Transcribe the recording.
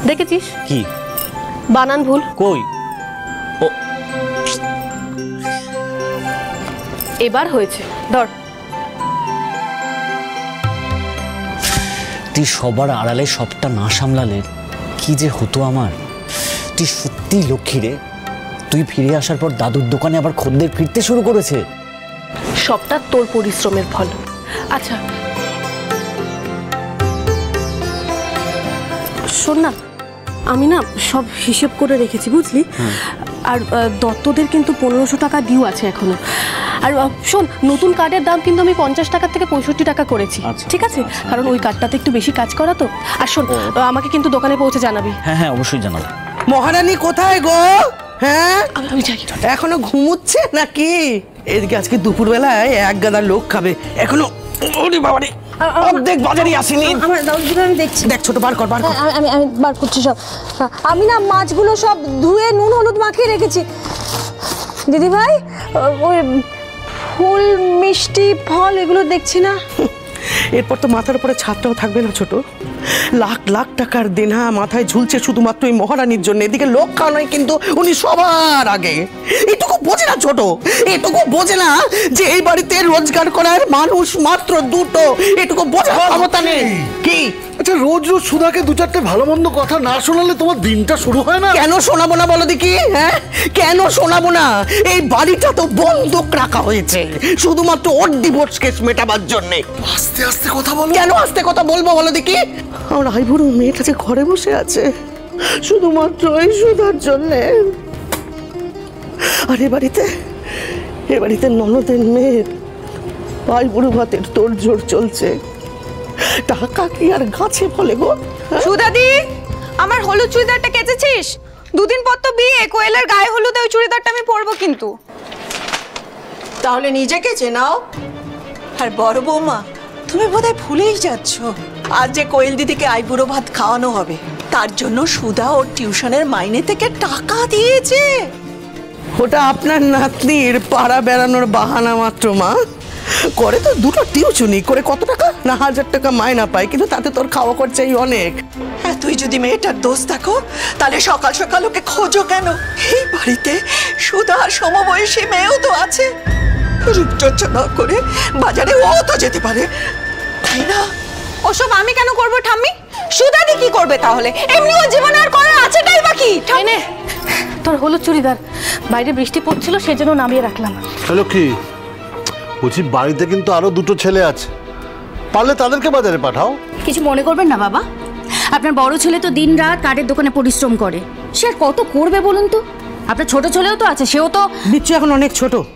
দেখেছিস কি বানান ভুল? কই? ও এবার হয়েছে, ধর। তুই সবার আড়ালে সবটা না সামলালে কি যে হতো আমার। তুই সত্যি লক্ষ্মী রে। তুই ফিরে আসার পর দাদুর দোকানে আবার খদ্দের ফিরতে শুরু করেছে। সবটা তোর পরিশ্রমের ফল। আচ্ছা শোন না, আমি না সব হিসেব করে রেখেছি বুঝলি। আর দত্তদের কিন্তু 1500 টাকা ডিউ আছে এখনো। আর শোন, নতুন কার্ডের দাম কিন্তু আমি 50 টাকা থেকে 65 টাকা করেছি। ঠিক আছে, কারণ ওই কার্ডটাতে একটু বেশি কাজ করা তো। আর শোন, আমাকে কিন্তু দোকানে পৌঁছে জানাবি। হ্যাঁ হ্যাঁ অবশ্যই জানাবো। মহারানী কোথায় গো? হ্যাঁ আমি যাই। এখনো ঘুমুচ্ছে নাকি? এদিকে আজকে দুপুরবেলায় এক গাদা লোক খাবে, এখনো ওরে বাবারে অর্ধেক বাজারই আসেনি। আমি দেখছি, দেখ ছোট বার কর, বার কর। আমি বার করছি সব। আমি না মাছগুলো সব ধুয়ে নুন হলুদ মাখিয়ে রেখেছি। দিদি ভাই, ওই ফুল মিষ্টি ফল এগুলো দেখছি না। এরপর তো মাথার উপরে ছাদটাও থাকবে না ছোট। লাখ লাখ টাকার দেনা মাথায় ঝুলছে শুধুমাত্র এই মহারানীর জন্য। এদিকে লোক খাওয়ানোই কিন্তু উনি সবার আগে। এটুকু বোঝে না ছোট, এটুকু বোঝে না যে এই বাড়িতে রোজগার করার মানুষ মাত্র দুটো। এটুকু বোঝার ক্ষমতা নেই। কি আচ্ছা, রোজ রোজ সুধাকে দু চারটে ভালো মন্দ কথা না শোনালে তোমার দিনটা শুরু হয় না? কেন শোনাবো না বলো দেখি? হ্যাঁ কেন শোনাবো না? এই বাড়িটা তো বন্ধক রাখা হয়েছে শুধুমাত্র ওর ডিভোর্স কেস মেটাবার জন্য। আস্তে আস্তে কথা বলো। কেন আস্তে কথা বলবো বলো দেখি? আমার আইবুড়ো মেয়েটা যে ঘরে বসে আছে শুধুমাত্র এই সুধার জন্যে। আর এ বাড়িতে ননদের মেয়ের আইবুড়ো ভাতের তোড়জোড় চলছে। টাকা কি আর গাছে ফলে গো? সুদাদি, আমার হলুদ চুড়িদারটা কেচেছিস? দুদিন পর তো বিয়ে, কোয়েলের গায়ে হলুদ, ওই চুড়িদারটা আমি পরবো কিন্তু। তাহলে নিজেকে চেনাও। আর বড় বৌমা, তুমি বোধহয় ভুলেই যাচ্ছ, আজ যে কোয়েল দিদিকে আইবুড়ো ভাত খাওয়ানো হবে তার জন্য সুধা ওর টিউশনের মাইনে থেকে টাকা দিয়েছে। ওটা আপনার নাতনির পাড়া বেড়ানোর বাহানা মাত্র মা। করে তো দুটো টিউশনি করে কত টাকা না 1000 টাকা মাইনা পায়, কিন্তু তাতে তোর খাওয়া খরচাই অনেক। হ্যাঁ, তুই যদি মেয়েটার দোষ থাকো তাহলে সকাল সকাল ওকে খোঁজো কেন? এই বাড়িতে সুধা আর সমবয়সী মেয়েও তো আছে। রূপচর্চা না করে বাজারে ও তো যেতে পারে, তাই না? ওসব আমি কেন করবো ঠাম্মি? সুদাদি কি করবে তাহলে? এমনি ও জীবনে আর করার আছেটাই বাকি। নে তোর হলুদ চুড়িদার, বাইরে বৃষ্টি পড়ছিল সেজন্য নামিয়ে রাখলাম। হ্যালো, কি বলছি, বাড়িতে কিন্তু আরো দুটো ছেলে আছে, পারলে তাদেরকে বাজারে পাঠাও। কিছু মনে করবেন না বাবা, আপনার বড় ছেলে তো দিন রাত কাঠের দোকানে পরিশ্রম করে, সে আর কত করবে বলুন তো? আপনার ছোট ছেলেও তো আছে, সেও তো। বিচ্ছু এখন অনেক ছোট।